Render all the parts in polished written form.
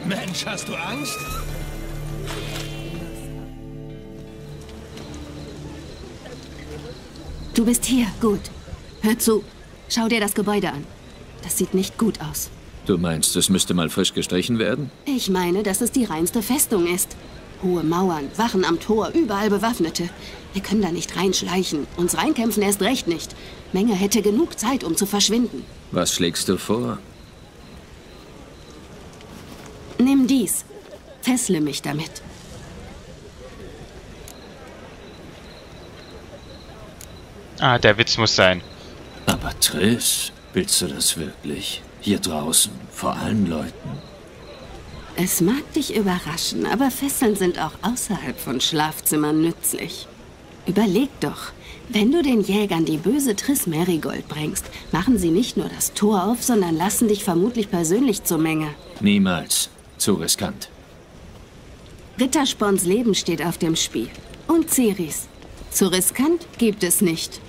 Mensch, hast du Angst? Du bist hier, gut. Hör zu. Schau dir das Gebäude an. Das sieht nicht gut aus. Du meinst, es müsste mal frisch gestrichen werden? Ich meine, dass es die reinste Festung ist. Hohe Mauern, Wachen am Tor, überall Bewaffnete. Wir können da nicht reinschleichen. Uns reinkämpfen erst recht nicht. Menge hätte genug Zeit, um zu verschwinden. Was schlägst du vor? Nimm dies. Fessle mich damit. Ah, der Witz muss sein. Aber Triss, willst du das wirklich? Hier draußen, vor allen Leuten? Es mag dich überraschen, aber Fesseln sind auch außerhalb von Schlafzimmern nützlich. Überleg doch, wenn du den Jägern die böse Triss Merigold bringst, machen sie nicht nur das Tor auf, sondern lassen dich vermutlich persönlich zur Menge. Niemals. Zu riskant. Rittersporns Leben steht auf dem Spiel. Und Ciris. Zu riskant gibt es nicht.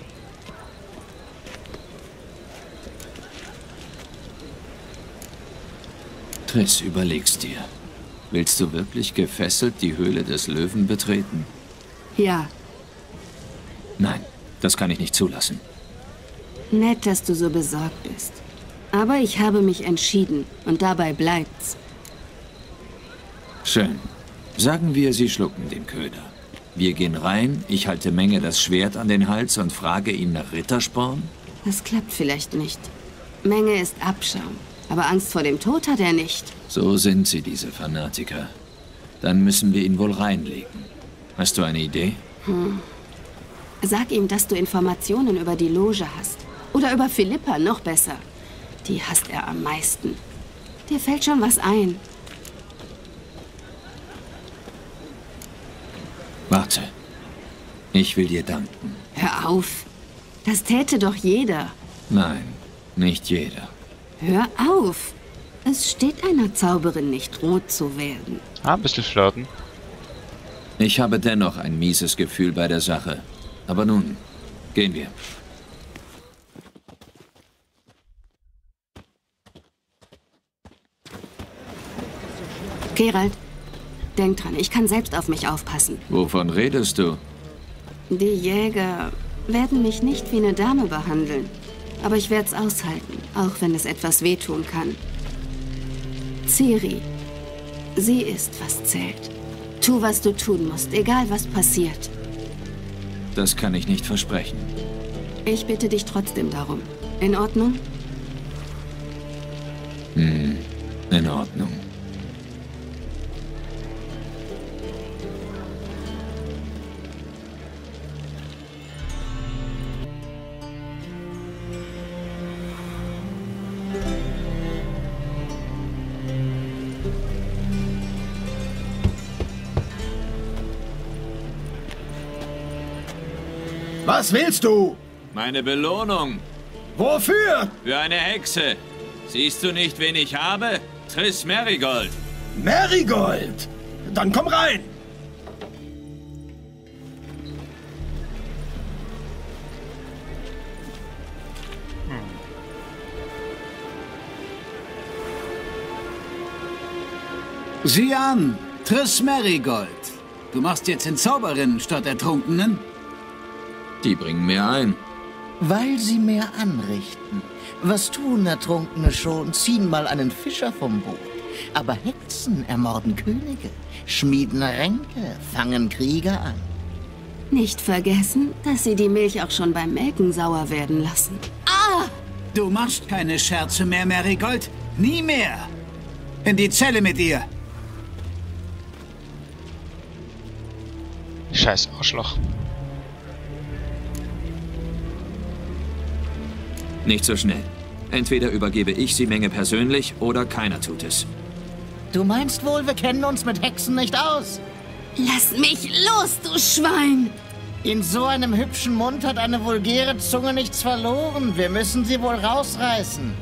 Triss, überlegst dir. Willst du wirklich gefesselt die Höhle des Löwen betreten? Ja. Nein, das kann ich nicht zulassen. Nett, dass du so besorgt bist. Aber ich habe mich entschieden und dabei bleibt's. Schön. Sagen wir, sie schlucken den Köder. Wir gehen rein, ich halte Menge das Schwert an den Hals und frage ihn nach Rittersporn? Das klappt vielleicht nicht. Menge ist Abschaum. Aber Angst vor dem Tod hat er nicht. So sind sie, diese Fanatiker. Dann müssen wir ihn wohl reinlegen. Hast du eine Idee? Sag ihm, dass du Informationen über die Loge hast. Oder über Philippa, noch besser. Die hasst er am meisten. Dir fällt schon was ein. Warte. Ich will dir danken. Hör auf. Das täte doch jeder. Nein, nicht jeder. Hör auf. Es steht einer Zauberin nicht, rot zu werden. Ah, ein bisschen flirten. Ich habe dennoch ein mieses Gefühl bei der Sache. Aber nun, gehen wir. Geralt, denk dran, ich kann selbst auf mich aufpassen. Wovon redest du? Die Jäger werden mich nicht wie eine Dame behandeln. Aber ich werde es aushalten, auch wenn es etwas wehtun kann. Ciri, sie ist, was zählt. Tu, was du tun musst, egal was passiert. Das kann ich nicht versprechen. Ich bitte dich trotzdem darum. In Ordnung? In Ordnung. Was willst du? Meine Belohnung. Wofür? Für eine Hexe. Siehst du nicht, wen ich habe? Triss Merigold. Merigold! Dann komm rein! Sieh an, Triss Merigold. Du machst jetzt den Zauberinnen statt Ertrunkenen? Die bringen mehr ein. Weil sie mehr anrichten. Was tun Ertrunkene schon? Ziehen mal einen Fischer vom Boot. Aber Hexen ermorden Könige, schmieden Ränke, fangen Krieger an. Nicht vergessen, dass sie die Milch auch schon beim Melken sauer werden lassen. Ah! Du machst keine Scherze mehr, Merigold. Nie mehr. In die Zelle mit ihr. Scheiß Arschloch. Nicht so schnell. Entweder übergebe ich sie Menge persönlich oder keiner tut es. Du meinst wohl, wir kennen uns mit Hexen nicht aus? Lass mich los, du Schwein! In so einem hübschen Mund hat eine vulgäre Zunge nichts verloren. Wir müssen sie wohl rausreißen.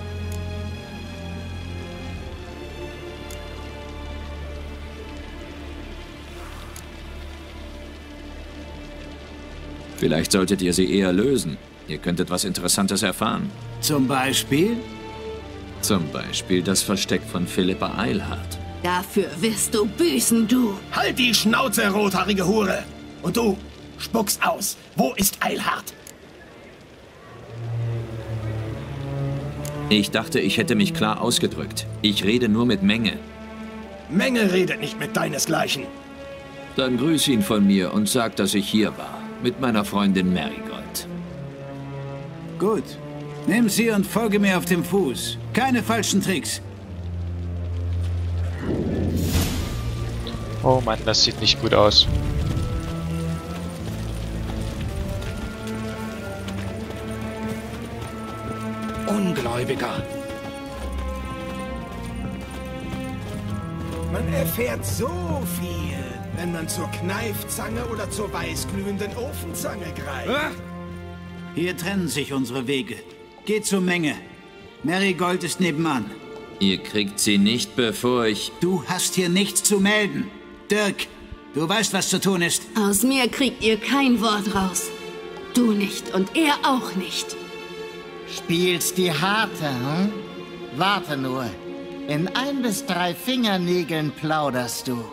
Vielleicht solltet ihr sie eher lösen. Ihr könntet was Interessantes erfahren. Zum Beispiel? Zum Beispiel das Versteck von Philippa Eilhart. Dafür wirst du büßen, du. Halt die Schnauze, rothaarige Hure! Und du, spuck's aus. Wo ist Eilhart? Ich dachte, ich hätte mich klar ausgedrückt. Ich rede nur mit Menge. Menge redet nicht mit deinesgleichen. Dann grüß ihn von mir und sag, dass ich hier war. Mit meiner Freundin Marigold. Gut. Nimm sie und folge mir auf dem Fuß. Keine falschen Tricks. Oh Mann, das sieht nicht gut aus. Ungläubiger. Man erfährt so viel, wenn man zur Kneifzange oder zur weißglühenden Ofenzange greift. Hier trennen sich unsere Wege. Geh zur Menge. Marigold ist nebenan. Ihr kriegt sie nicht, bevor ich... Du hast hier nichts zu melden. Dirk, du weißt, was zu tun ist. Aus mir kriegt ihr kein Wort raus. Du nicht und er auch nicht. Spielst die Harte, hm? Warte nur. In 1 bis 3 Fingernägeln plauderst du.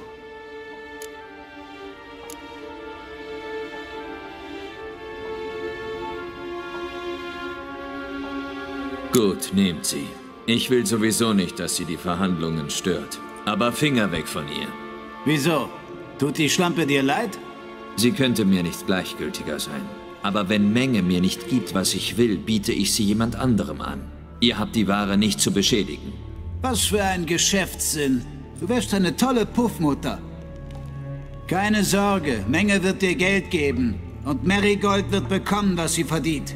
Gut, nehmt sie. Ich will sowieso nicht, dass sie die Verhandlungen stört. Aber Finger weg von ihr. Wieso? Tut die Schlampe dir leid? Sie könnte mir nicht gleichgültiger sein. Aber wenn Menge mir nicht gibt, was ich will, biete ich sie jemand anderem an. Ihr habt die Ware nicht zu beschädigen. Was für ein Geschäftssinn. Du wärst eine tolle Puffmutter. Keine Sorge, Menge wird dir Geld geben. Und Marigold wird bekommen, was sie verdient.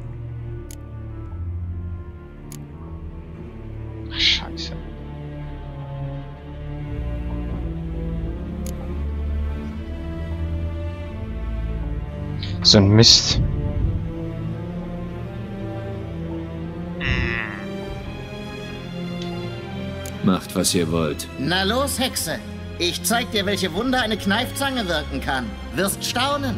Ach, Scheiße. So ein Mist. Macht, was ihr wollt. Na los, Hexe. Ich zeig dir, welche Wunder eine Kneifzange wirken kann. Wirst staunen.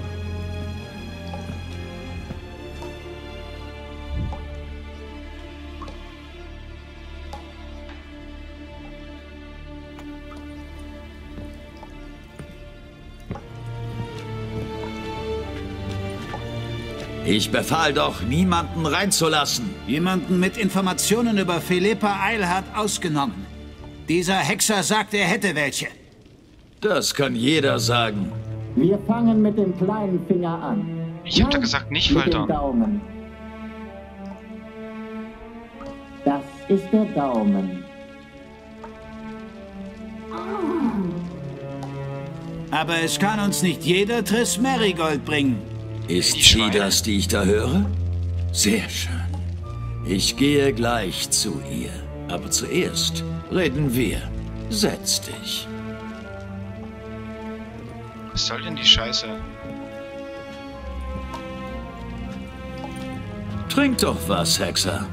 Ich befahl doch, niemanden reinzulassen. Jemanden mit Informationen über Philippa Eilhart ausgenommen. Dieser Hexer sagt, er hätte welche. Das kann jeder sagen. Wir fangen mit dem kleinen Finger an. Ich hab da gesagt, nicht mit dem foltern. Daumen. Das ist der Daumen. Aber es kann uns nicht jeder Triss Marigold bringen. Ist Die sie Schweine. das, die ich da höre? Sehr schön. Ich gehe gleich zu ihr. Aber zuerst reden wir. Setz dich. Was soll denn die Scheiße? Trink doch was, Hexer.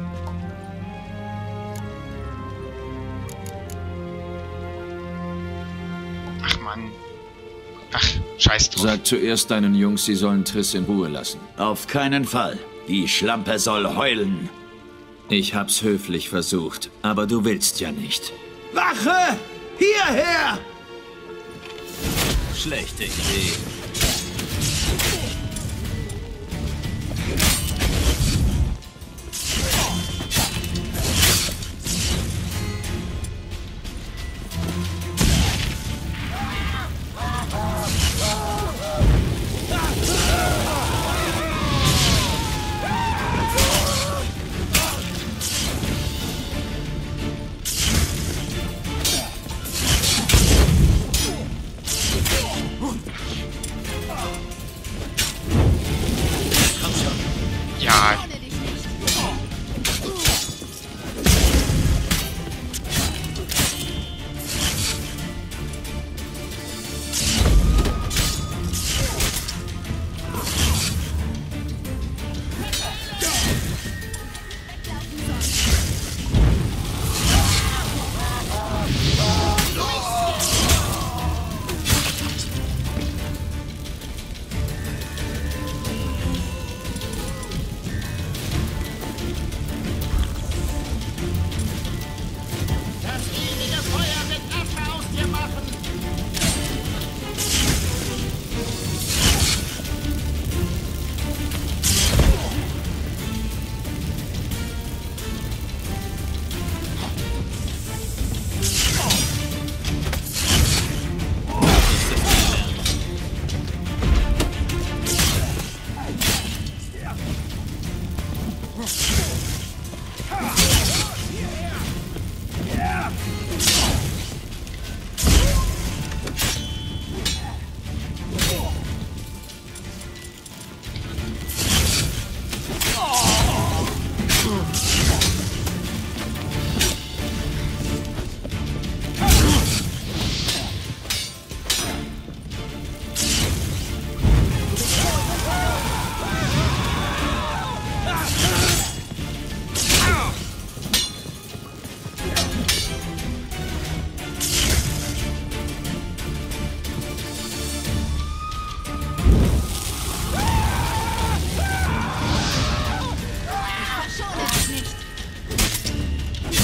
Ach Mann. Ach, scheiß drauf. Sag zuerst deinen Jungs, sie sollen Triss in Ruhe lassen. Auf keinen Fall. Die Schlampe soll heulen. Ich hab's höflich versucht, aber du willst ja nicht. Wache! Hierher! Schlechte Idee.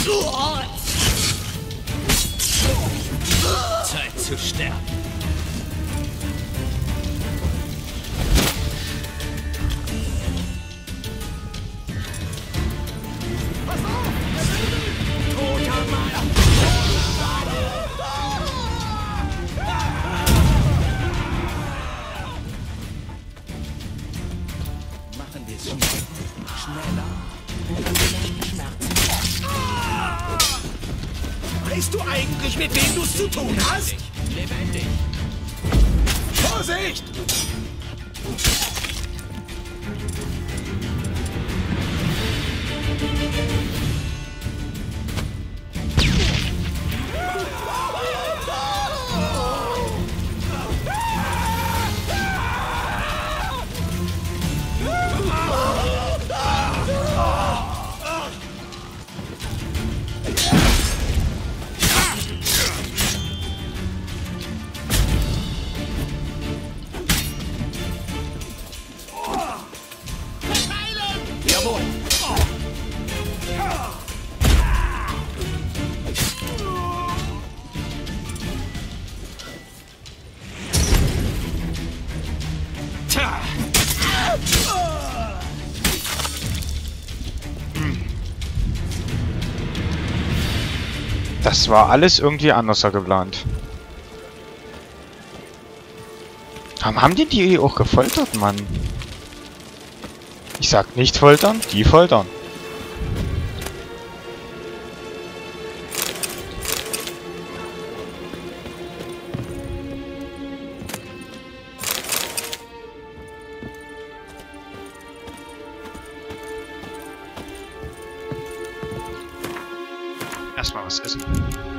Zeit zu sterben. Machen wir es schneller. Und angenehmen Schmerzen. Weißt du eigentlich, mit wem du es zu tun hast? Lebendig. Vorsicht! Das war alles irgendwie anders geplant. Haben die auch gefoltert, Mann? Ich sag nicht foltern, die foltern. Erstmal was essen.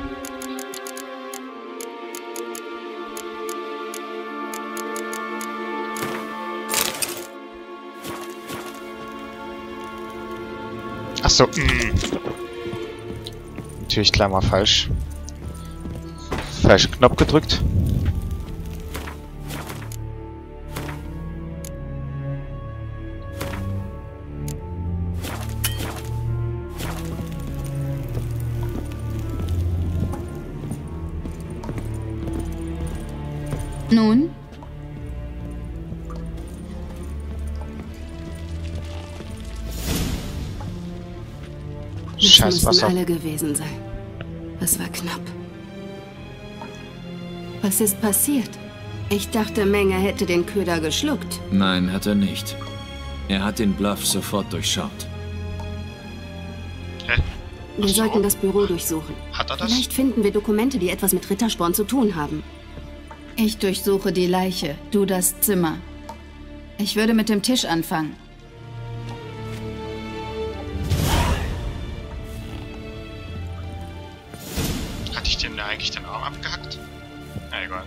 Achso, natürlich gleich mal falsch. Falschen Knopf gedrückt. Nun? Scheiß müssen Wasser. alle gewesen sein. Das war knapp. Was ist passiert? Ich dachte, Menge hätte den Köder geschluckt. Nein, hat er nicht. Er hat den Bluff sofort durchschaut. Hä? Wir sollten das Büro durchsuchen. Hat er das? Vielleicht finden wir Dokumente, die etwas mit Rittersporn zu tun haben. Ich durchsuche die Leiche, du das Zimmer. Ich würde mit dem Tisch anfangen. Hatte ich dem da eigentlich den Arm abgehackt? Na egal.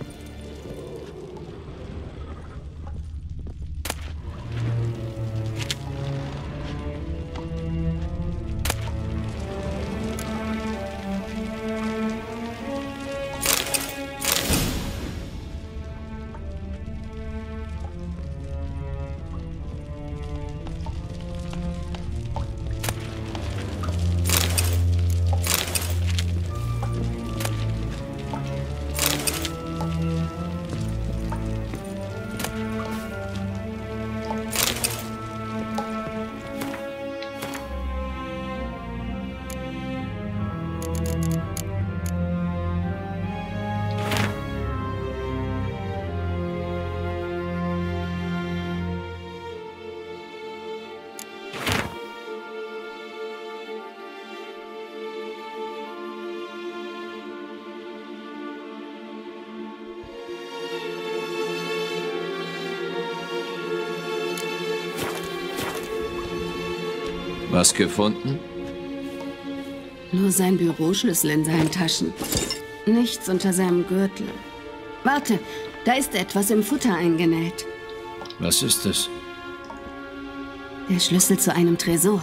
Was gefunden? Nur sein Büroschlüssel in seinen Taschen. Nichts unter seinem Gürtel. Warte, da ist etwas im Futter eingenäht. Was ist es? Der Schlüssel zu einem Tresor.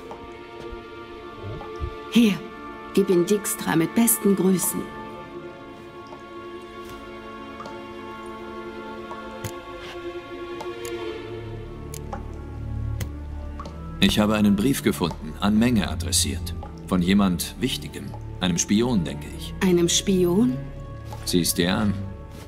Hier, gib ihn Dijkstra mit besten Grüßen. Ich habe einen Brief gefunden, an Menge adressiert. Von jemand Wichtigem. Einem Spion, denke ich. Einem Spion? Siehst dir an.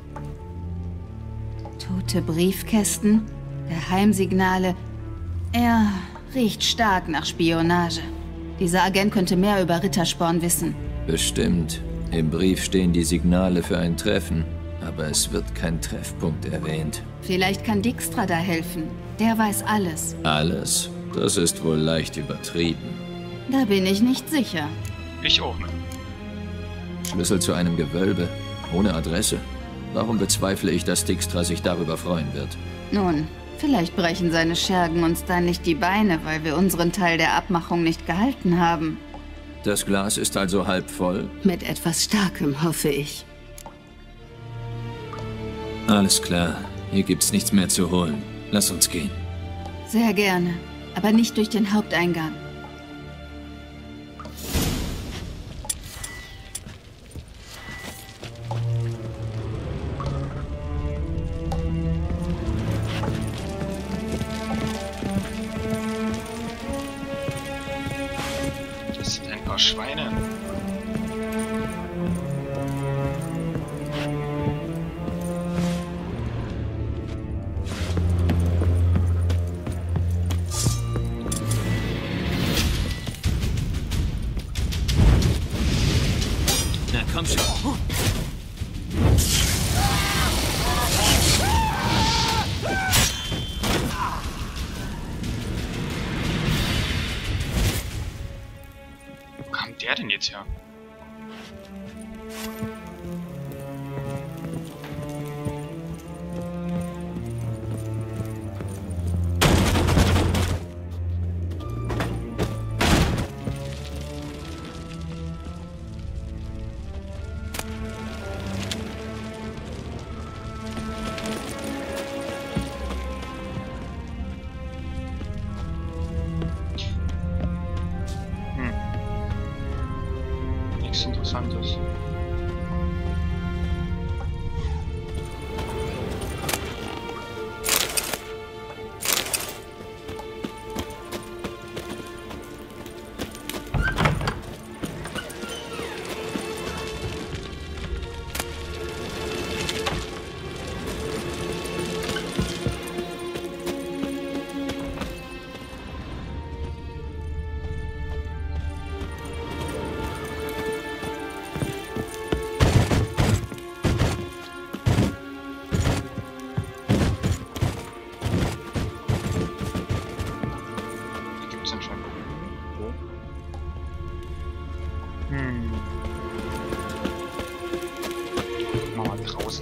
Tote Briefkästen, Geheimsignale. Er riecht stark nach Spionage. Dieser Agent könnte mehr über Rittersporn wissen. Bestimmt. Im Brief stehen die Signale für ein Treffen, aber es wird kein Treffpunkt erwähnt. Vielleicht kann Dijkstra da helfen. Der weiß alles. Alles? Das ist wohl leicht übertrieben. Da bin ich nicht sicher. Ich auch nicht. Schlüssel zu einem Gewölbe, ohne Adresse. Warum bezweifle ich, dass Dijkstra sich darüber freuen wird? Nun, vielleicht brechen seine Schergen uns dann nicht die Beine, weil wir unseren Teil der Abmachung nicht gehalten haben. Das Glas ist also halb voll? Mit etwas Starkem, hoffe ich. Alles klar. Hier gibt's nichts mehr zu holen. Lass uns gehen. Sehr gerne, aber nicht durch den Haupteingang. Das sind ein paar Schweine. Na komm schon. Wo kam der denn jetzt her? Nichts Interessantes. Mal draußen.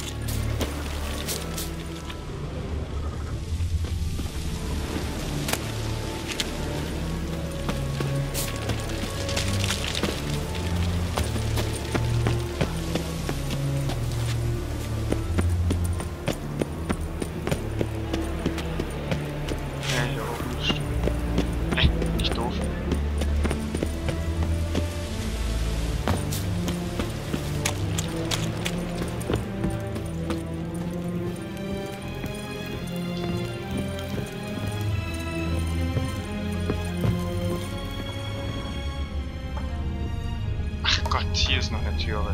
Ja, hier oben ist. Nicht doof. Ach Gott, hier ist noch eine Türe.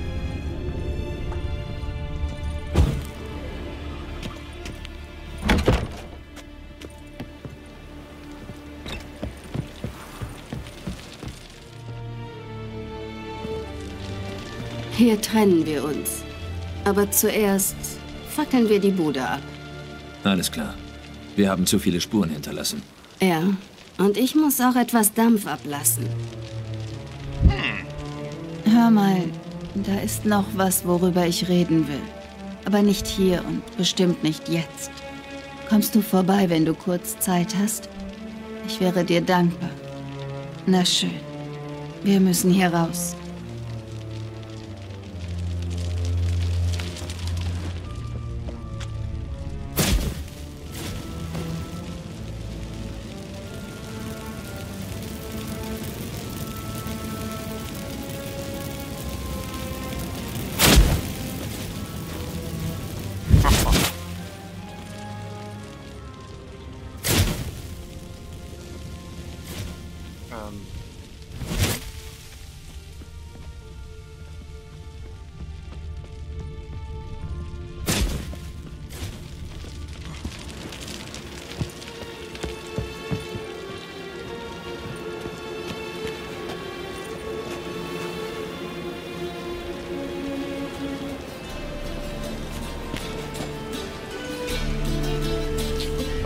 Hier trennen wir uns. Aber zuerst fackeln wir die Bude ab. Alles klar. Wir haben zu viele Spuren hinterlassen. Ja, und ich muss auch etwas Dampf ablassen. Hör mal, da ist noch was, worüber ich reden will. Aber nicht hier und bestimmt nicht jetzt. Kommst du vorbei, wenn du kurz Zeit hast? Ich wäre dir dankbar. Na schön. Wir müssen hier raus.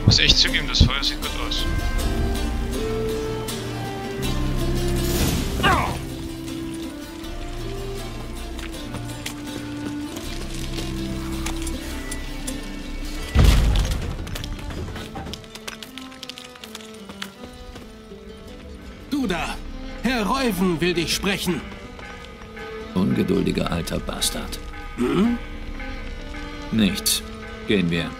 muss echt zugeben, das Feuer sieht gut aus. Du da! Herr Reuven will dich sprechen. Ungeduldiger alter Bastard. Hm? Nichts. Gehen wir.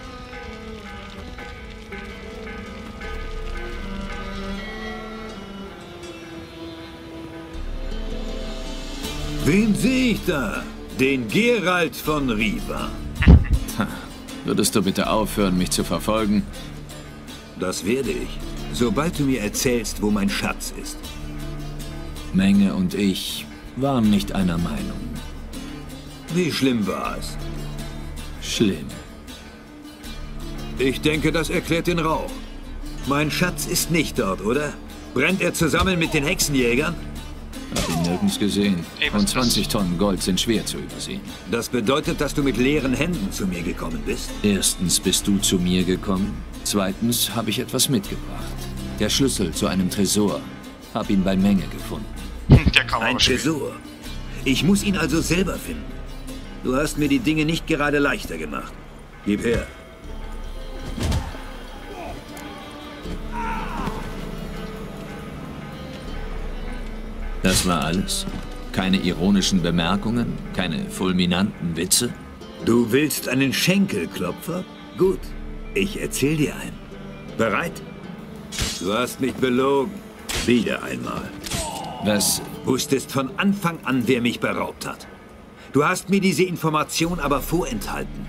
Wen sehe ich da? Den Geralt von Riva. Würdest du bitte aufhören, mich zu verfolgen? Das werde ich, sobald du mir erzählst, wo mein Schatz ist. Menge und ich waren nicht einer Meinung. Wie schlimm war es? Schlimm. Ich denke, das erklärt den Rauch. Mein Schatz ist nicht dort, oder? Brennt er zusammen mit den Hexenjägern? Hab ihn nirgends gesehen. Und 20 Tonnen Gold sind schwer zu übersehen. Das bedeutet, dass du mit leeren Händen zu mir gekommen bist? Erstens bist du zu mir gekommen. Zweitens habe ich etwas mitgebracht. Der Schlüssel zu einem Tresor. Hab ihn bei Menge gefunden. Ein Tresor. Ich muss ihn also selber finden. Du hast mir die Dinge nicht gerade leichter gemacht. Gib her. Das war alles? Keine ironischen Bemerkungen? Keine fulminanten Witze? Du willst einen Schenkelklopfer? Gut, ich erzähl dir einen. Bereit? Du hast mich belogen. Wieder einmal. Was? Wusstest von Anfang an, wer mich beraubt hat. Du hast mir diese Information aber vorenthalten.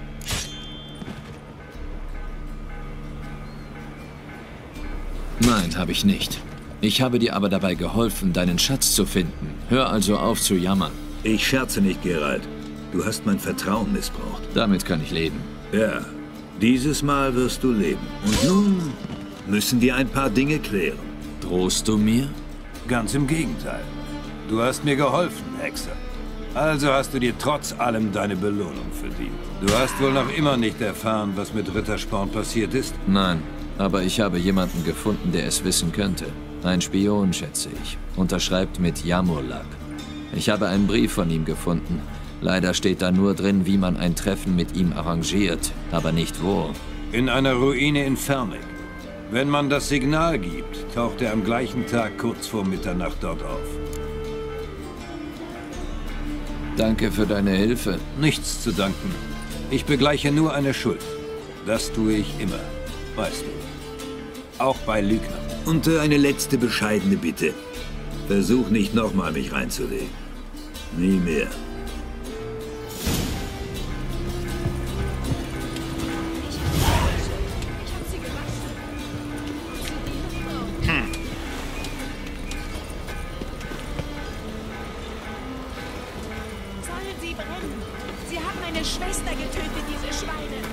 Nein, habe ich nicht. Ich habe dir aber dabei geholfen, deinen Schatz zu finden. Hör also auf zu jammern. Ich scherze nicht, Geralt. Du hast mein Vertrauen missbraucht. Damit kann ich leben. Ja, dieses Mal wirst du leben. Und nun müssen wir ein paar Dinge klären. Drohst du mir? Ganz im Gegenteil. Du hast mir geholfen, Hexer. Also hast du dir trotz allem deine Belohnung verdient. Du hast wohl noch immer nicht erfahren, was mit Rittersporn passiert ist? Nein, aber ich habe jemanden gefunden, der es wissen könnte. Ein Spion, schätze ich. Unterschreibt mit Jamurlak. Ich habe einen Brief von ihm gefunden. Leider steht da nur drin, wie man ein Treffen mit ihm arrangiert, aber nicht wo. In einer Ruine in Fernig. Wenn man das Signal gibt, taucht er am gleichen Tag kurz vor Mitternacht dort auf. Danke für deine Hilfe. Nichts zu danken. Ich begleiche nur eine Schuld. Das tue ich immer, weißt du. Auch bei Lügnern. Und eine letzte bescheidene Bitte. Versuch nicht nochmal mich reinzulegen. Nie mehr. Sollen sie brennen? Sie haben meine Schwester getötet, diese Schweine.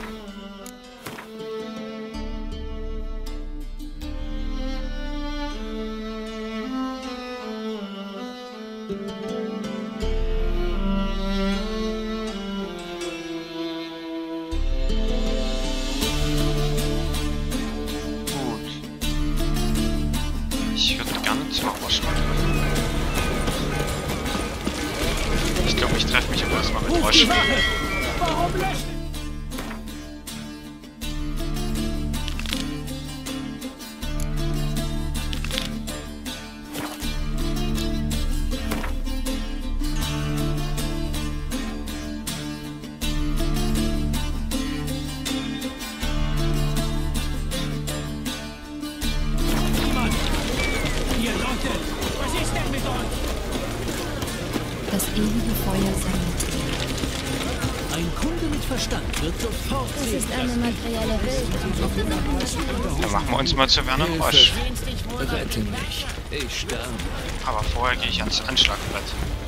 Ich würde gerne zum Osten. Ich glaube, ich treffe mich aber erstmal mit Roche. Warum löscht? Das ewige Feuer sammelt. Ein Kunde mit Verstand wird sofort. Das ist eine materielle Welt. Dann machen wir uns mal zu Werner Roche. Rette mich. Ich sterbe. Aber vorher gehe ich ans Anschlagbrett.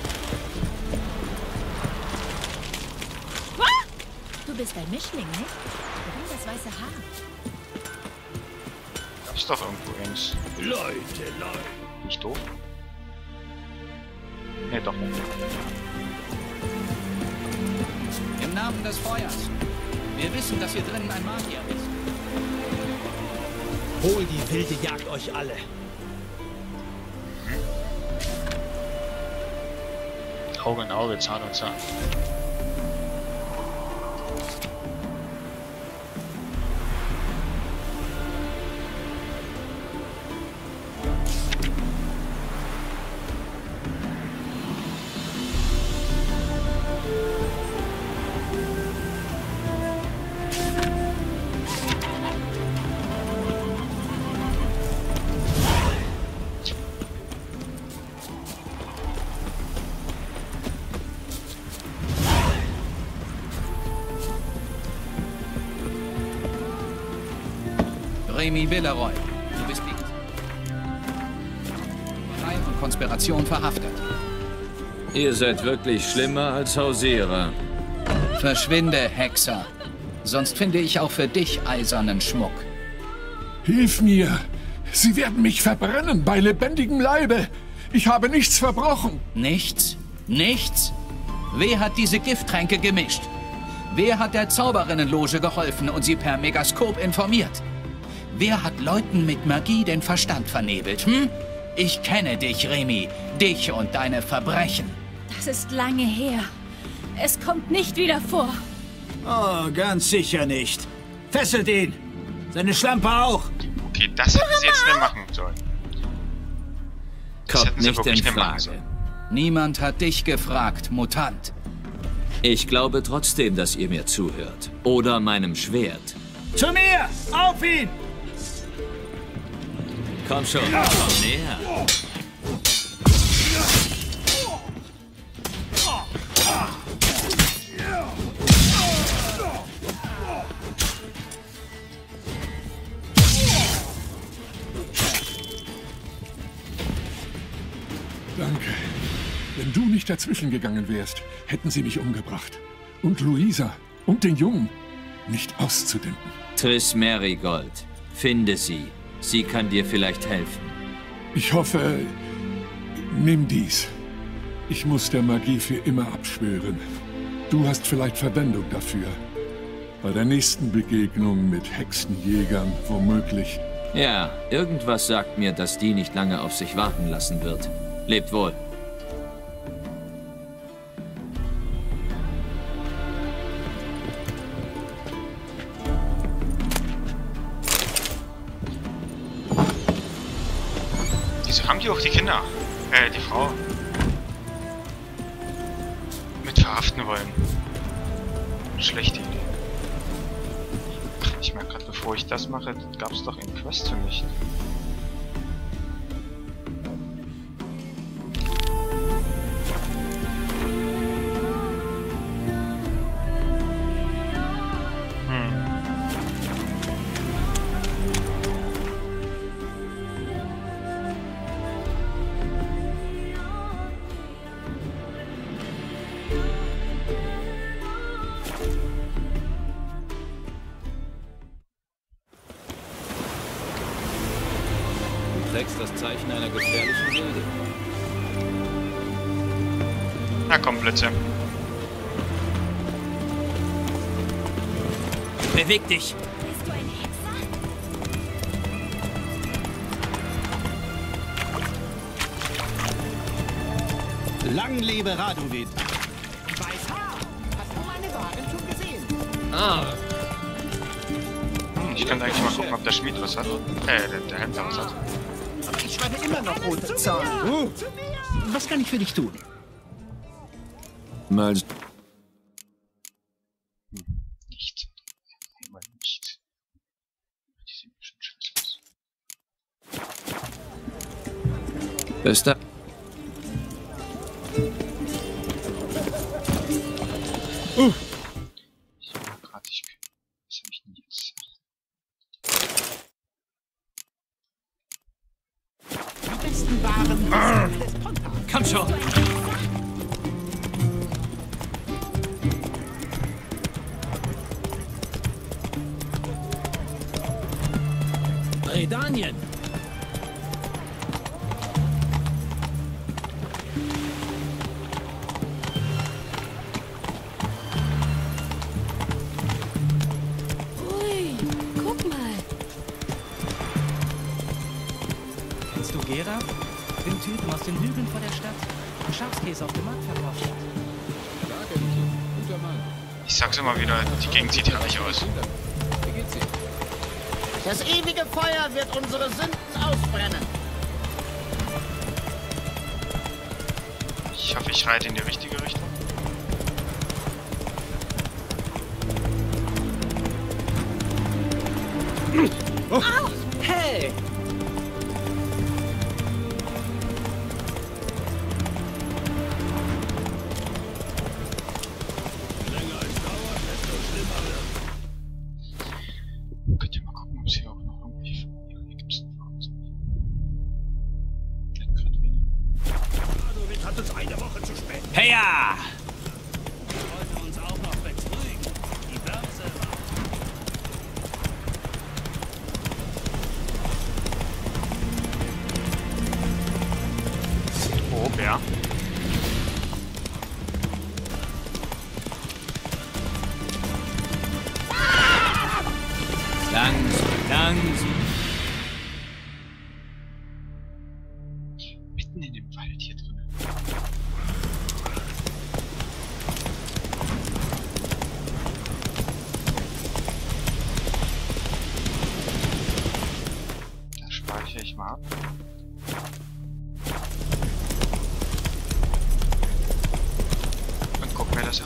Du bist ein Mischling, nicht? Warum das weiße Haar? Gab's doch irgendwo übrigens. Leute. Nicht doof? Nee, doch nicht. Im Namen des Feuers. Wir wissen, dass hier drinnen ein Magier ist. Hol die wilde Jagd euch alle. Auge in Auge, Zahn um Zahn. Remy Villeroy, du bist wegen und Konspiration verhaftet. Ihr seid wirklich schlimmer als Hausierer. Verschwinde, Hexer. Sonst finde ich auch für dich eisernen Schmuck. Hilf mir! Sie werden mich verbrennen bei lebendigem Leibe! Ich habe nichts verbrochen! Nichts? Nichts? Wer hat diese Gifttränke gemischt? Wer hat der Zauberinnenloge geholfen und sie per Megaskop informiert? Wer hat Leuten mit Magie den Verstand vernebelt, hm? Ich kenne dich, Remy. Dich und deine Verbrechen. Das ist lange her. Es kommt nicht wieder vor. Oh, ganz sicher nicht. Fesselt ihn! Seine Schlampe auch! Okay, das hätten sie jetzt nicht machen sollen. Das Kommt hätten sie nicht wirklich in nicht machen Frage. sollen. Niemand hat dich gefragt, Mutant. Ich glaube trotzdem, dass ihr mir zuhört. Oder meinem Schwert. Zu mir! Auf ihn! Komm schon, komm näher. Danke. Wenn du nicht dazwischen gegangen wärst, hätten sie mich umgebracht. Und Luisa und den Jungen nicht auszudenken. Triss Merigold. Finde sie. Sie kann dir vielleicht helfen. Ich hoffe, nimm dies. Ich muss der Magie für immer abschwören. Du hast vielleicht Verwendung dafür. Bei der nächsten Begegnung mit Hexenjägern womöglich. Ja, irgendwas sagt mir, dass die nicht lange auf sich warten lassen wird. Lebt wohl. Wieso haben die auch die Kinder? Die Frau. Mit verhaften wollen. Schlechte Idee. Ach, ich merke gerade, bevor ich das mache, gab es doch einen Quest für mich. Du trägst das Zeichen einer gefährlichen Wilde. Na komm, Blitze. Beweg dich! Bist du ein Hexer? Lang lebe Raduvid. Weißhaar, hast du meine Waren schon gesehen? Ah, Ich könnte eigentlich mal gucken, ob der Schmied was hat. Der Händler was hat. Aber ich schreibe immer noch rote Zahlen. Was kann ich für dich tun? mal. Nicht. Einmal nicht. Die sehen bestimmt scheiße aus. Bester. Ich war gerade nicht. Was habe ich denn jetzt? Die besten Waren des Ponta. Komm schon! Redanien. Ui, guck mal. Schafskäse auf dem Markt verkauft hat. Ich sag's immer wieder, die Gegend sieht herrlich aus. Das ewige Feuer wird unsere Sünden ausbrennen. Ich hoffe, ich reite in die richtige Richtung. Oh. Hey! Könnt ihr mal gucken, ob es hier auch noch irgendwelche Familien gibt. Hat uns eine Woche zu spät. Heya! Wollte uns auch noch betrügen. Die Börse war. Oh, Bär. Langsam. Mitten in dem Wald hier drin. Da speichere ich mal ab. Und guck mir das an.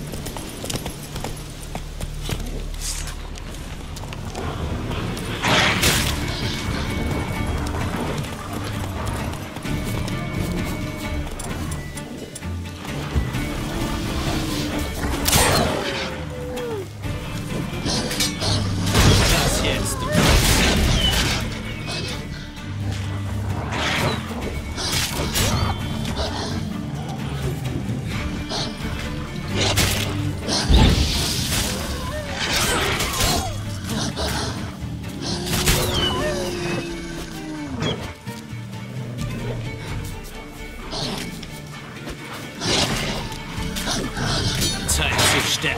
Zeit zu sterben.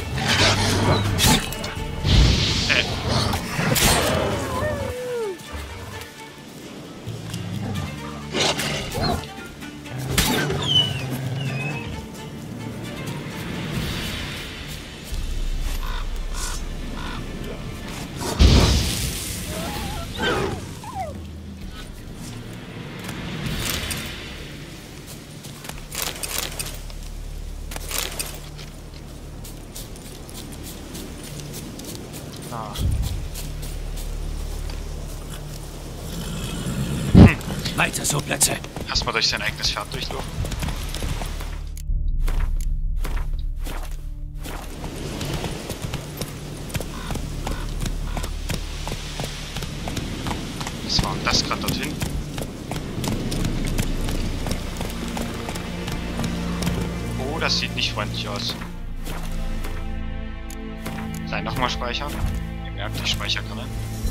Weiter so, Plätze. Erstmal durch sein eigenes Pferd durchlaufen. Was war denn das gerade dorthin? Oh, das sieht nicht freundlich aus. Sei nochmal speichern. Ihr merkt, ich speichere gerade.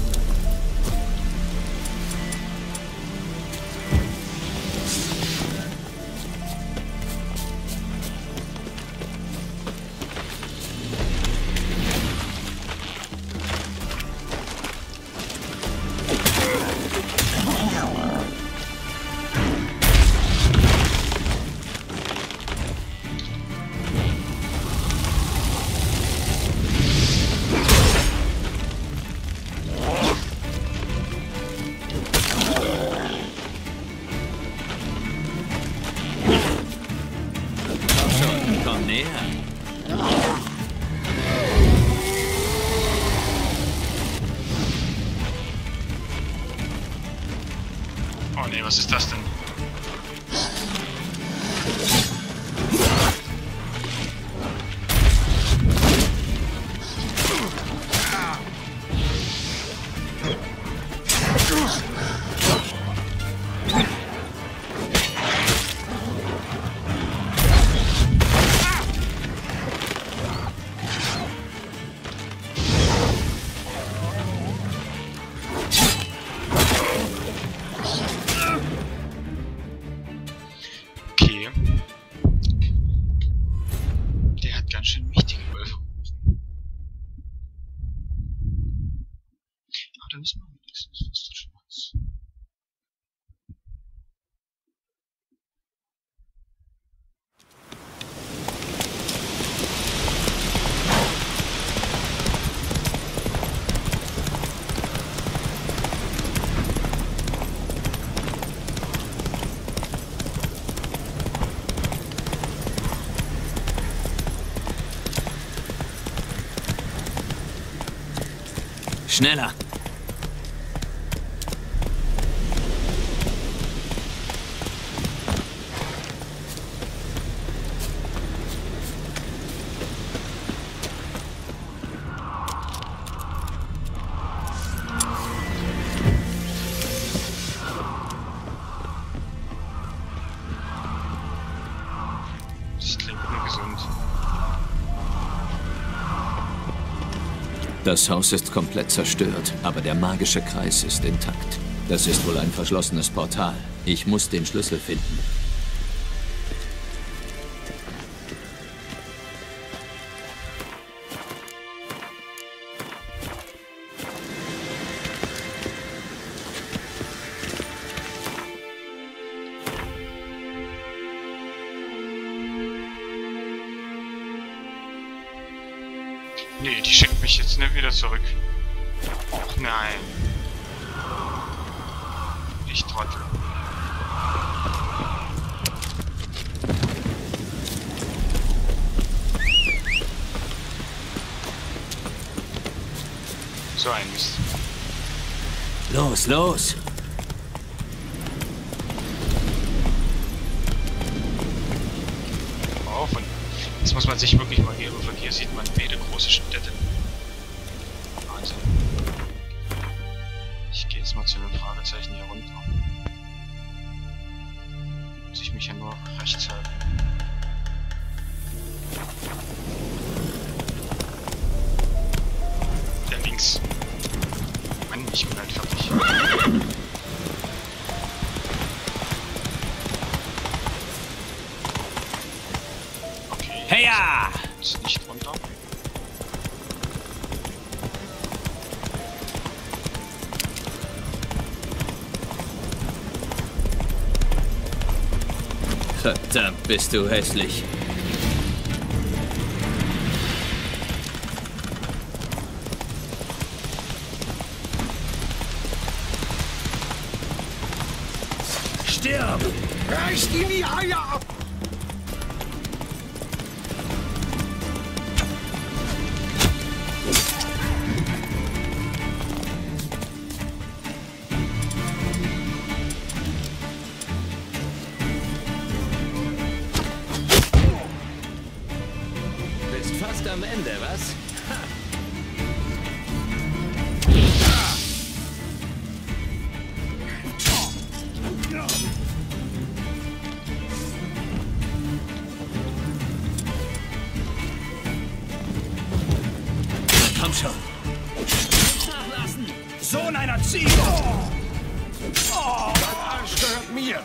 Komm näher. Oh nee, was ist das denn? Schneller! Das Haus ist komplett zerstört, aber der magische Kreis ist intakt. Das ist wohl ein verschlossenes Portal. Ich muss den Schlüssel finden. Nee, die schickt mich jetzt nicht wieder zurück. Och nein. Ich Trottel. So ein Mist. Los, los! Auf und jetzt muss man sich wirklich mal hier von hier sieht man beide große Städte. Wahnsinn. Ich gehe jetzt mal zu den Fragezeichen hier runter. Muss ich mich ja nur rechts halten. Der links. Mann, ich bin halt fertig. Okay. Heya! Jetzt nicht runter. Verdammt, bist du hässlich. Stirb! Reißt ihm die Eier ab! Bist fast am Ende, was? Komm schon! Nachlassen! Sohn einer Ziege! Oh, dein Arsch gehört mir!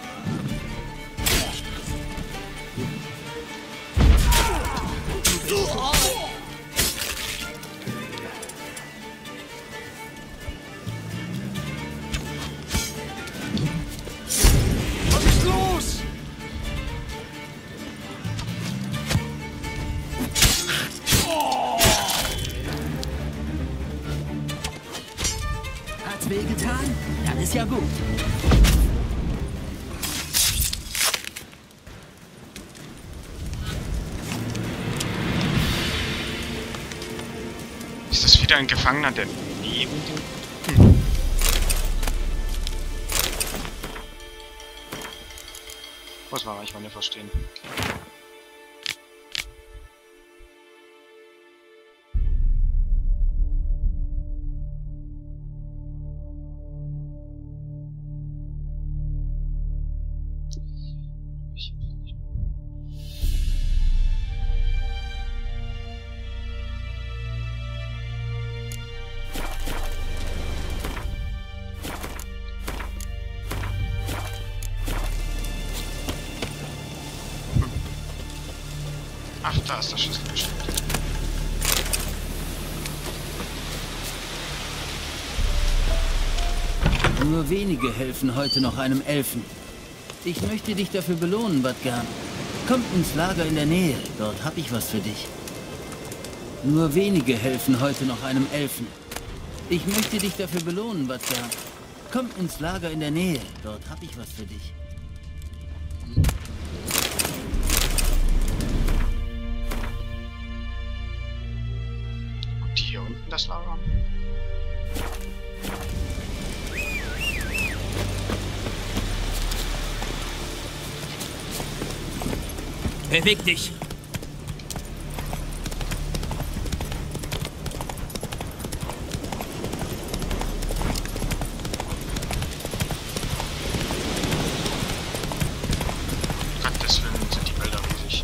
Was ist los? Hat's wehgetan? Dann ist ja gut. Ist das wieder ein Gefangener, der neben dem... Muss man manchmal nicht verstehen. Ach, da ist der Schlüssel bestimmt. Nur wenige helfen heute noch einem Elfen. Ich möchte dich dafür belohnen, Badgan. Komm ins Lager in der Nähe, dort hab ich was für dich. Nur wenige helfen heute noch einem Elfen. Ich möchte dich dafür belohnen, Badgan. Komm ins Lager in der Nähe, dort hab ich was für dich. Und die hier unten das Lager? Beweg dich! Gottes Willen sind die Wälder riesig.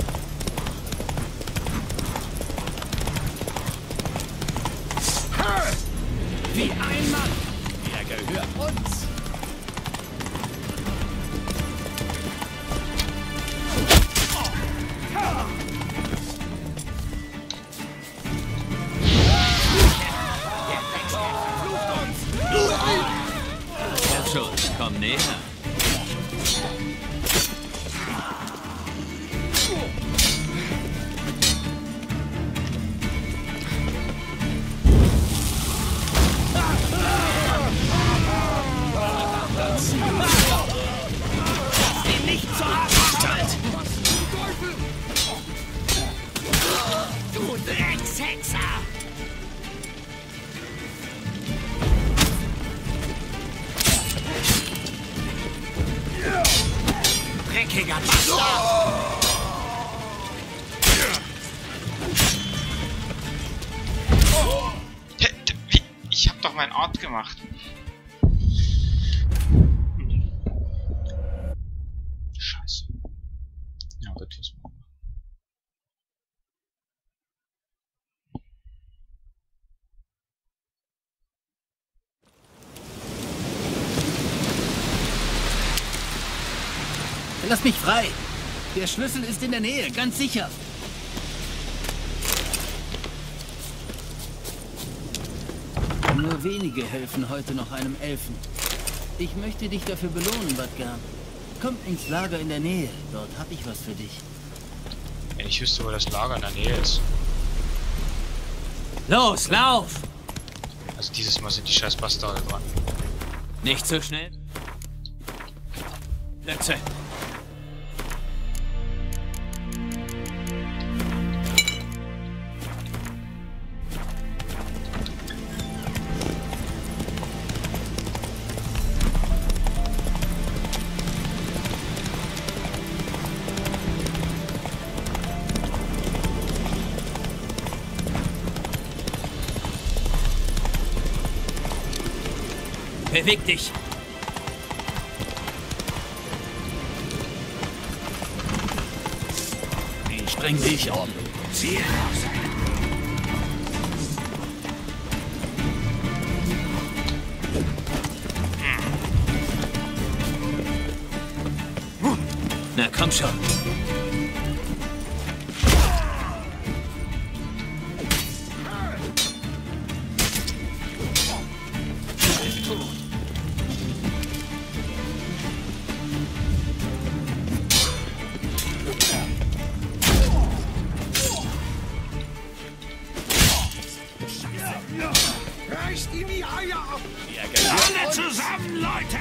Wie ein Mann! Er gehört uns! Ja schon, komm näher. Nicht zur Anstalt! Du Dreckshexer! Dreckiger Bastard! Ich hab doch meinen Ort gemacht. Scheiße. Ja, das ist mal. Lass mich frei! Der Schlüssel ist in der Nähe, ganz sicher. Nur wenige helfen heute noch einem Elfen. Ich möchte dich dafür belohnen, Badgar. Komm ins Lager in der Nähe, dort hab ich was für dich. Wenn ich wüsste, wo das Lager in der Nähe ist. Los, lauf! Also dieses Mal sind die scheiß Bastarde dran. Nicht so schnell. Plätze. Beweg dich! Den streng dich um. Ziel raus! Na komm schon! Reißt ihm die Eier ab! Alle zusammen, Leute!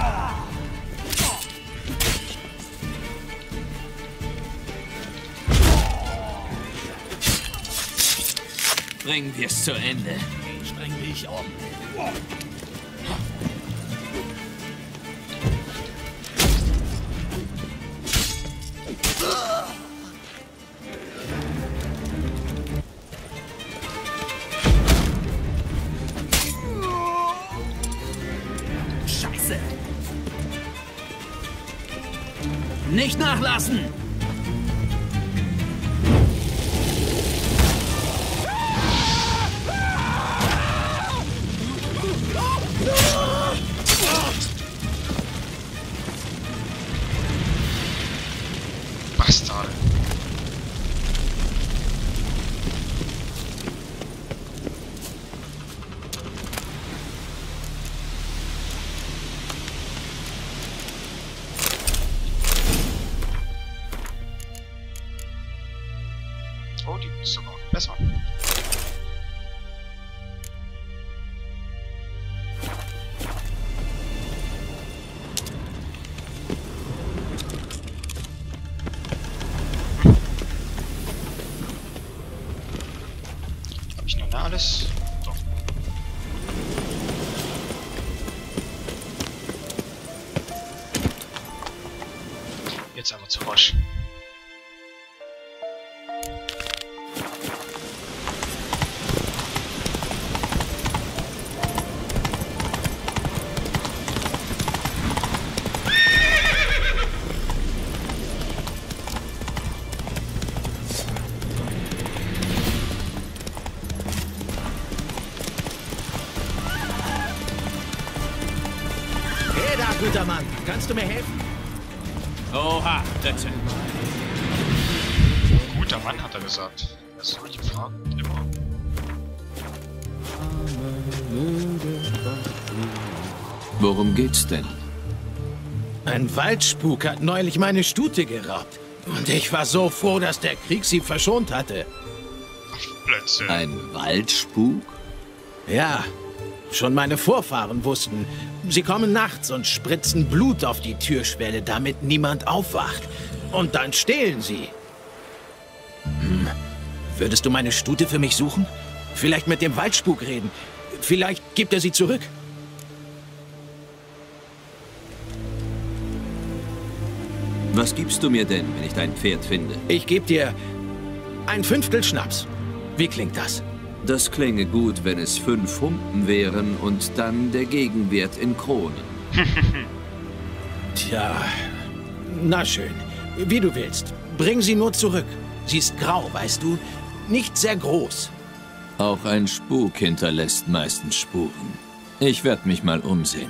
Bringen wir es zu Ende. Streng dich um. Scheiße! Nicht nachlassen! Bastarde. Oh, die ist sogar besser. Habe ich noch da alles? Doch. Jetzt aber zu Roche. kannst du mir helfen? Oha, bitte. Guter Mann, hat er gesagt. Das ist die Frage immer. Worum geht's denn? Ein Waldspuk hat neulich meine Stute geraubt. Und ich war so froh, dass der Krieg sie verschont hatte. Blödsinn. Ein Waldspuk? Ja, schon meine Vorfahren wussten. Sie kommen nachts und spritzen Blut auf die Türschwelle, damit niemand aufwacht. Und dann stehlen sie. Würdest du meine Stute für mich suchen? Vielleicht mit dem Waldspuk reden. Vielleicht gibt er sie zurück. Was gibst du mir denn, wenn ich dein Pferd finde? Ich gebe dir ein 1/5 Schnaps. Wie klingt das? Das klänge gut, wenn es 5 Humpen wären und dann der Gegenwert in Kronen. Tja, na schön. Wie du willst. Bring sie nur zurück. Sie ist grau, weißt du? Nicht sehr groß. Auch ein Spuk hinterlässt meistens Spuren. Ich werde mich mal umsehen.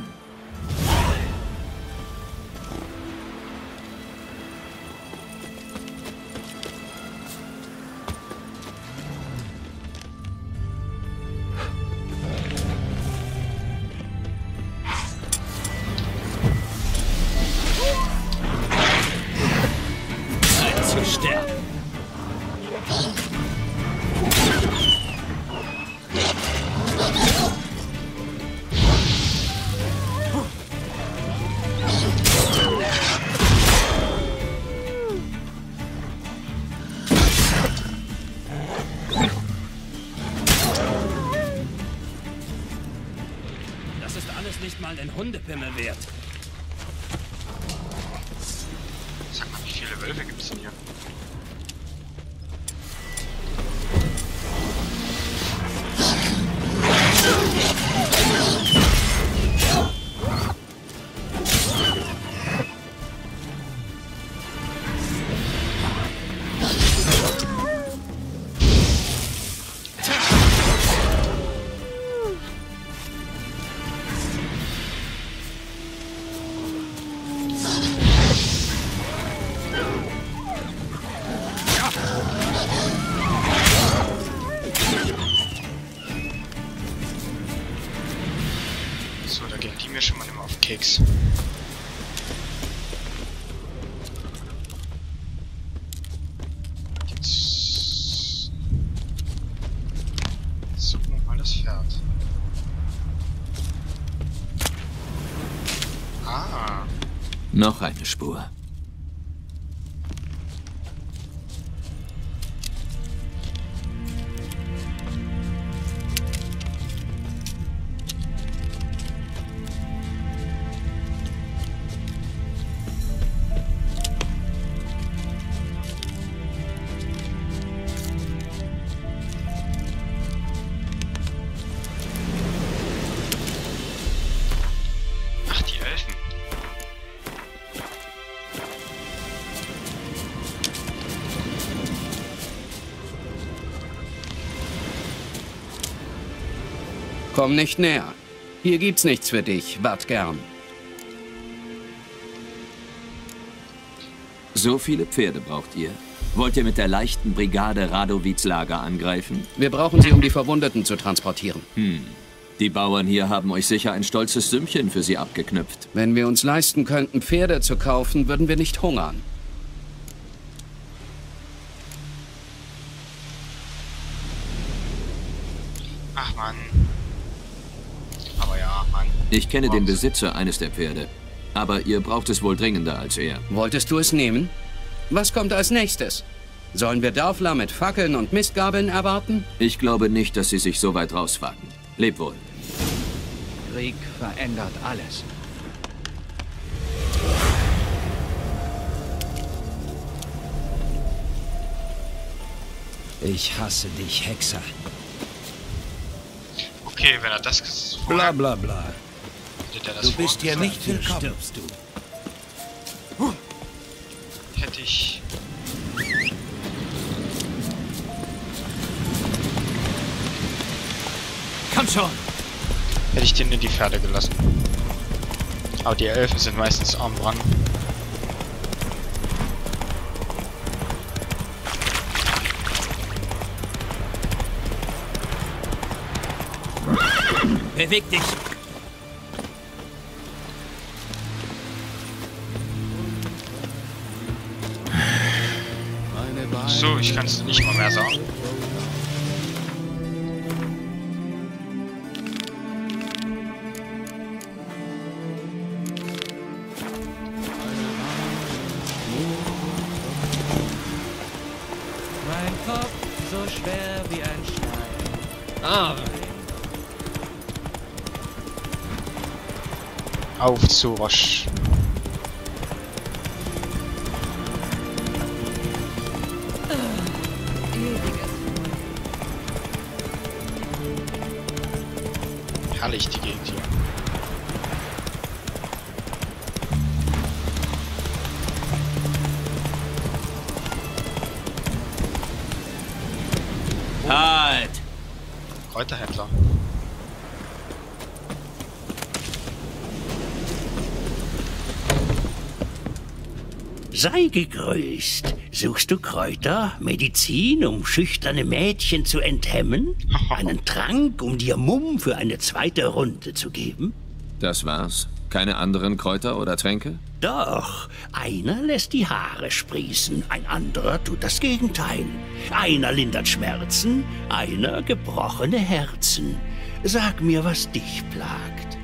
Das ist alles nicht mal den Hundepimmel wert. Sag mal, wie viele Wölfe gibt's denn hier? So, da gehen die mir schon mal immer auf den Keks. Jetzt suchen wir mal das Pferd. Ah. Noch eine Spur. Ach, die Elfen. Komm nicht näher. Hier gibt's nichts für dich. Wart gern. So viele Pferde braucht ihr? Wollt ihr mit der leichten Brigade Radovids Lager angreifen? Wir brauchen sie, um die Verwundeten zu transportieren. Die Bauern hier haben euch sicher ein stolzes Sümmchen für sie abgeknüpft. Wenn wir uns leisten könnten, Pferde zu kaufen, würden wir nicht hungern. Ach Mann. Aber ja, Mann. Ich kenne den Besitzer eines der Pferde. Aber ihr braucht es wohl dringender als er. Wolltest du es nehmen? Was kommt als nächstes? Sollen wir Dörfler mit Fackeln und Mistgabeln erwarten? Ich glaube nicht, dass sie sich so weit rauswagen. Leb wohl. Krieg verändert alles. Ich hasse dich, Hexer. Okay, wenn er das... Bla bla bla. Du bist hier nicht willkommen. Stirbst du. Hätte ich... Komm schon! Hätte ich den in die Pferde gelassen. Aber die Elfen sind meistens am Rang. Beweg dich! So, ich kann es nicht mal mehr sagen. Mein Kopf so schwer wie ein Stein. Auf zu rasch. Herrlich die Gegend hier. Halt! Kräuterhändler. Sei gegrüßt. Suchst du Kräuter, Medizin, um schüchterne Mädchen zu enthemmen? Einen Trank, um dir Mumm für eine zweite Runde zu geben? Das war's? Keine anderen Kräuter oder Tränke? Doch, einer lässt die Haare sprießen, ein anderer tut das Gegenteil. Einer lindert Schmerzen, einer gebrochene Herzen. Sag mir, was dich plagt.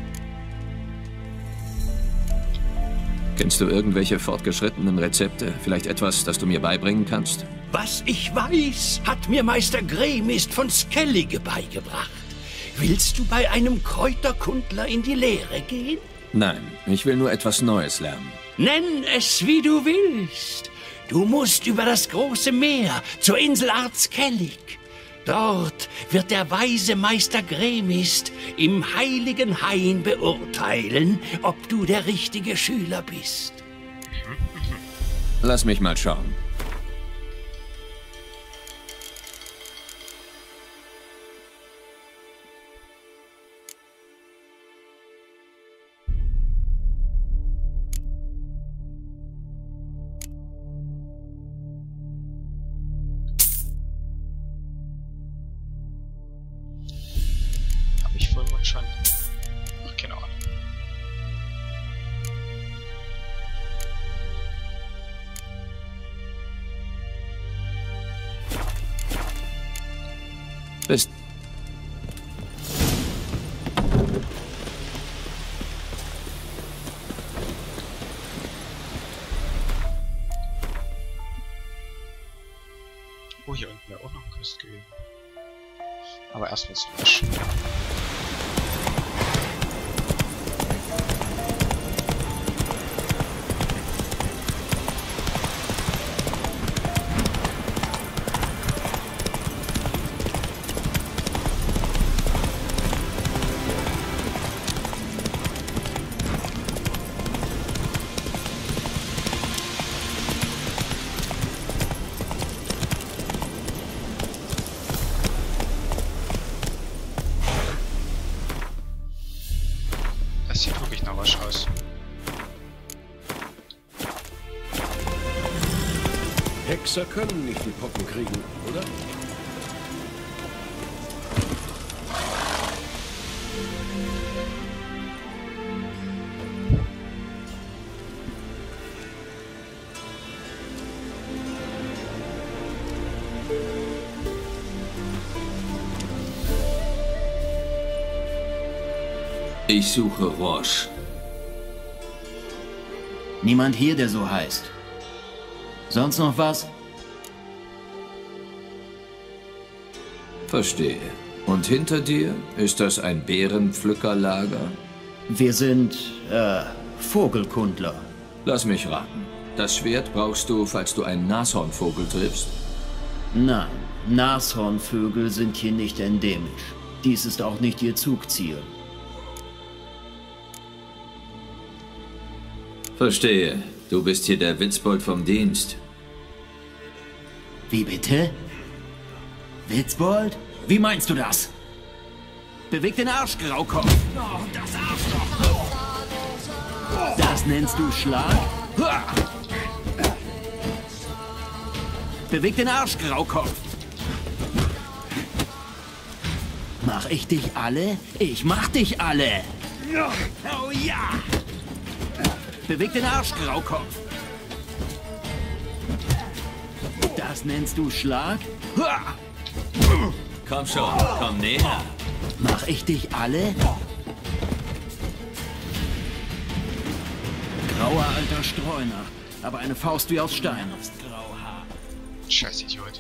Kennst du irgendwelche fortgeschrittenen Rezepte? Vielleicht etwas, das du mir beibringen kannst? Was ich weiß, hat mir Meister Gremist von Skellige beigebracht. Willst du bei einem Kräuterkundler in die Lehre gehen? Nein, ich will nur etwas Neues lernen. Nenn es, wie du willst. Du musst über das große Meer zur Insel Arzkellig. Dort wird der weise Meister Gremist im heiligen Hain beurteilen, ob du der richtige Schüler bist. Lass mich mal schauen. Schon. Ach, keine Ahnung. Bist. Oh, hier unten wäre auch noch ein Quest gewesen. Aber erstmal zum Waschen. Das sieht wirklich nach was aus. Hexer können nicht die Pocken kriegen, oder? Ich suche Roche. Niemand hier, der so heißt. Sonst noch was? Verstehe. Und hinter dir? Ist das ein Bärenpflückerlager? Wir sind, Vogelkundler. Lass mich raten. Das Schwert brauchst du, falls du einen Nashornvogel triffst? Nein, Nashornvögel sind hier nicht endemisch. Dies ist auch nicht ihr Zugziel. Verstehe. Du bist hier der Witzbold vom Dienst. Wie bitte? Witzbold? Wie meinst du das? Beweg den Arsch, Graukopf! Oh, das Arschloch! Das nennst du Schlag? Beweg den Arsch, Graukopf. Mach ich dich alle? Ich mach dich alle. Oh ja! Beweg den Arsch, Graukopf. Das nennst du Schlag? Komm schon, komm näher. Mach ich dich alle? Grauer alter Streuner, aber eine Faust wie aus Stein. Scheiß Idiot.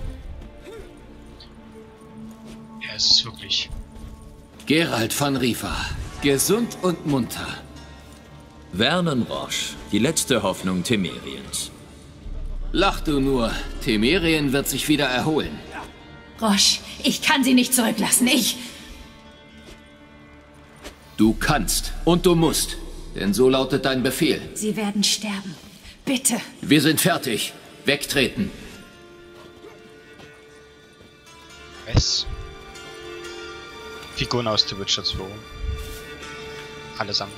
Ja, es ist wirklich. Geralt van Riva, gesund und munter. Vernon Roche, die letzte Hoffnung Temeriens. Lach du nur, Temerien wird sich wieder erholen. Roche, ich kann sie nicht zurücklassen, Du kannst und du musst, denn so lautet dein Befehl. Sie werden sterben. Bitte. Wir sind fertig. Wegtreten. Was? Figuren aus The Witcher 2. Allesamt.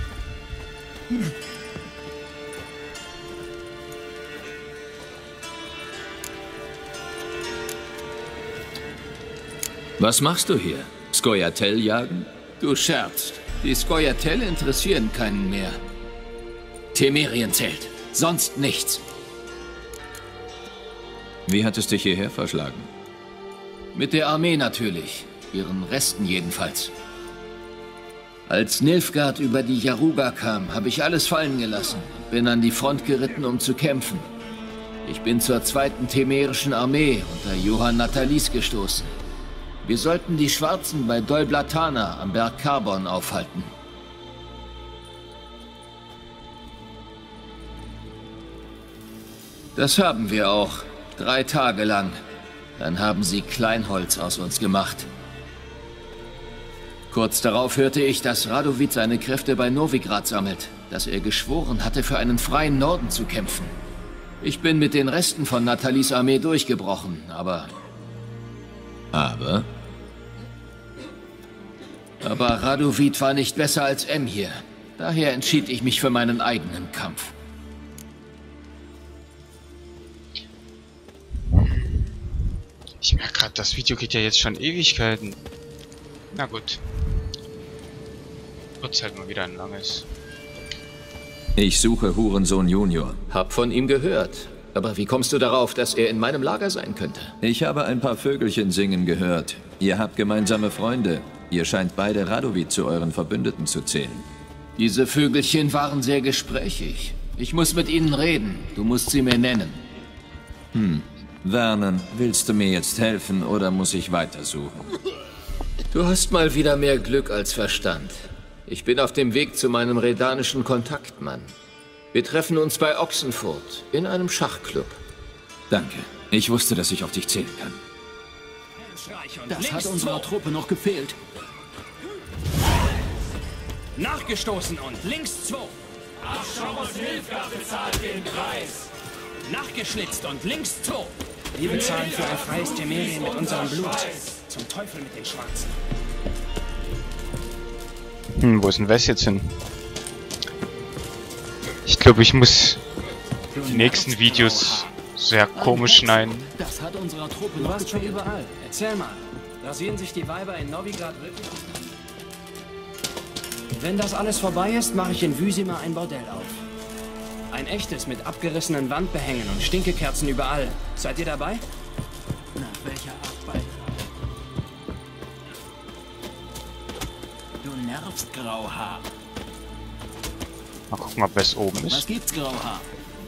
Was machst du hier? Scoia'tael jagen? Du scherzt. Die Scoia'tael interessieren keinen mehr. Temerien zählt. Sonst nichts. Wie hat es dich hierher verschlagen? Mit der Armee natürlich. Ihren Resten jedenfalls. Als Nilfgaard über die Yaruga kam, habe ich alles fallen gelassen. Bin an die Front geritten, um zu kämpfen. Ich bin zur 2. Temerischen Armee unter Johann Natalis gestoßen. Wir sollten die Schwarzen bei Dol Blatana am Berg Karbon aufhalten. Das haben wir auch. 3 Tage lang. Dann haben sie Kleinholz aus uns gemacht. Kurz darauf hörte ich, dass Radovid seine Kräfte bei Novigrad sammelt, dass er geschworen hatte, für einen freien Norden zu kämpfen. Ich bin mit den Resten von Natalis Armee durchgebrochen, aber... Aber Radovid war nicht besser als Emhyr. Daher entschied ich mich für meinen eigenen Kampf. Ich merke gerade, das Video geht ja jetzt schon Ewigkeiten. Na gut. Wird's halt mal wieder ein langes. Ich suche Hurensohn Junior. Hab von ihm gehört. Aber wie kommst du darauf, dass er in meinem Lager sein könnte? Ich habe ein paar Vögelchen singen gehört. Ihr habt gemeinsame Freunde. Ihr scheint beide Radovid zu euren Verbündeten zu zählen. Diese Vögelchen waren sehr gesprächig. Ich muss mit ihnen reden. Du musst sie mir nennen. Vernon, willst du mir jetzt helfen oder muss ich weitersuchen? Du hast mal wieder mehr Glück als Verstand. Ich bin auf dem Weg zu meinem redanischen Kontaktmann. Wir treffen uns bei Oxenfurt in einem Schachclub. Danke. Ich wusste, dass ich auf dich zählen kann. Das hat unserer Truppe noch gefehlt. Nachgestoßen und links 2. Abschaum aus Nilfgaard bezahlt den Preis. Nachgeschlitzt und links 2. Wir bezahlen für ein freies Temerien mit unserem Blut. Zum Teufel mit den Schwarzen. Wo ist denn Wes jetzt hin? Ich glaube, ich muss die nächsten Videos sehr komisch schneiden. Das hat unserer Truppe Du noch warst schon gefehlt. überall. Erzähl mal. Rasieren sich die Weiber in Novigrad wirklich? Wenn das alles vorbei ist, mache ich in Wüsima ein Bordell auf. Ein echtes mit abgerissenen Wandbehängen und Stinkekerzen überall. Seid ihr dabei? Nach welcher Arbeit? Du nervst, Grauhaar. Mal gucken, ob Wes oben Was ist. gibt's, Grauhaar?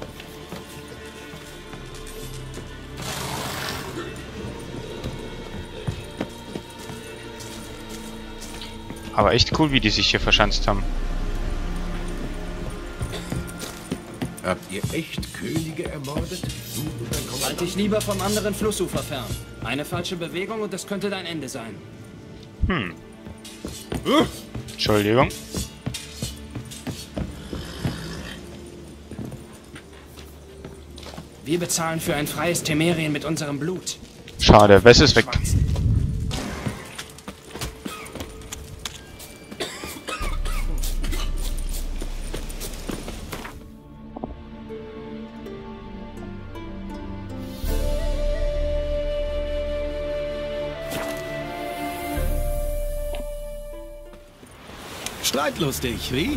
Aber echt cool, wie die sich hier verschanzt haben. Habt ihr echt Könige ermordet? Halt dich lieber vom anderen Flussufer fern. Eine falsche Bewegung und es könnte dein Ende sein. Entschuldigung. Wir bezahlen für ein freies Temerien mit unserem Blut. Schade, Wes ist weg. Streitlustig, wie?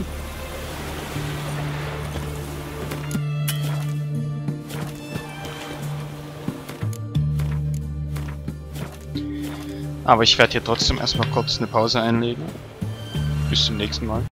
Aber ich werde hier trotzdem erstmal kurz eine Pause einlegen. Bis zum nächsten Mal.